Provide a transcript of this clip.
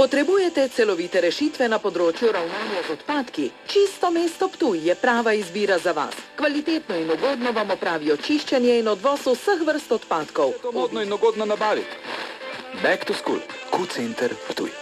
Potrebujete celovite rešitve na področju ravnanja z odpadki? Čisto mesto Ptuj je prava izbira za vas. Kvalitetno in ugodno vam opravijo čiščenje in odvoz vseh vrst odpadkov. To modno in ugodno nabaviti. Back to School, Q-Center Ptuj.